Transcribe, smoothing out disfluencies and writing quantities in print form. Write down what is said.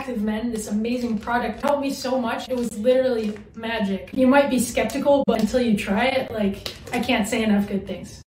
ActivMend, this amazing product, helped me so much. It was literally magic. You might be skeptical, but until you try it, like, I can't say enough good things.